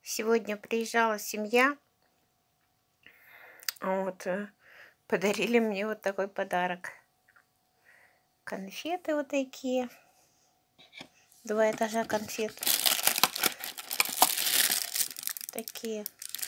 Сегодня приезжала семья, подарили мне вот такой подарок. Конфеты вот такие. 2 этажа конфет. Такие.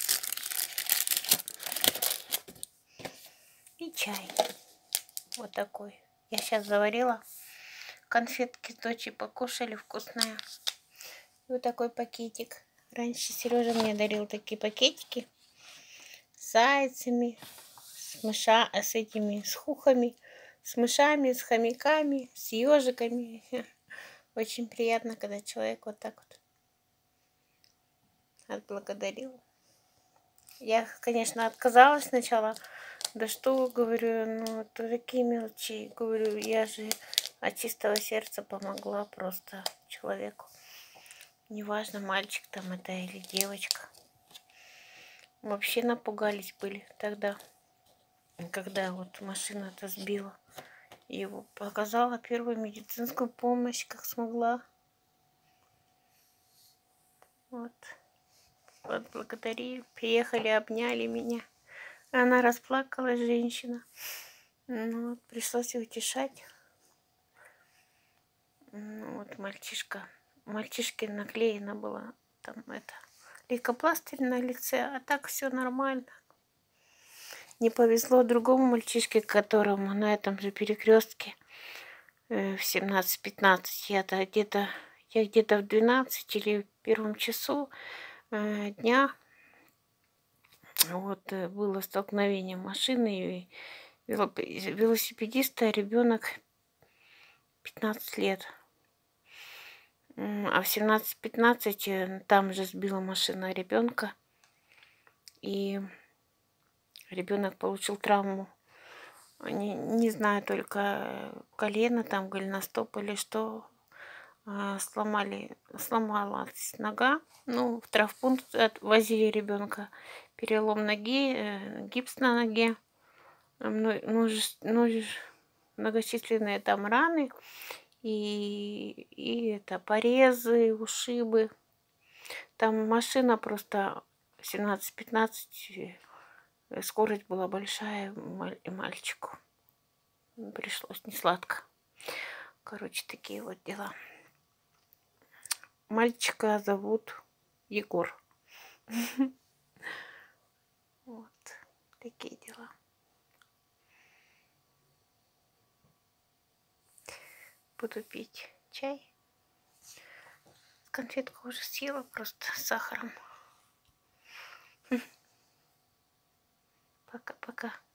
И чай. Вот такой. Я сейчас заварила. Конфетки с дочей покушали, вкусные. И вот такой пакетик. Раньше Сережа мне дарил такие пакетики с зайцами, с этими, с хухами, с мышами, с хомяками, с ежиками. Очень приятно, когда человек вот так вот отблагодарил. Я, конечно, отказалась сначала. Да что, говорю, ну, это такие мелочи. Говорю, я же от чистого сердца помогла просто человеку. Неважно, мальчик там это или девочка. Вообще напугались были тогда, когда вот машина-то сбила. И показала первую медицинскую помощь, как смогла. Вот благодарили, приехали, обняли меня. Она расплакалась, женщина. Ну, вот, пришлось ее утешать. Ну, вот мальчишке наклеено было там это лейкопластырь на лице, а так все нормально. Не повезло другому мальчишке, которому на этом же перекрестке в 17:15 я где-то в 12 или в 1 часу дня вот было столкновение машины и велосипедиста, ребенок 15 лет. А в 17:15 там же сбила машина ребенка, и ребенок получил травму. Не знаю, только колено, там голеностоп или что. Сломалась нога. Ну, в травмпункт отвозили ребенка. Перелом ноги, гипс на ноге. Многочисленные там раны. И это порезы, ушибы. Там машина просто 17:15, скорость была большая, и мальчику пришлось несладко. Короче, такие вот дела. Мальчика зовут Егор. Вот такие дела. Буду пить чай. Конфетку уже съела просто с сахаром. Пока-пока.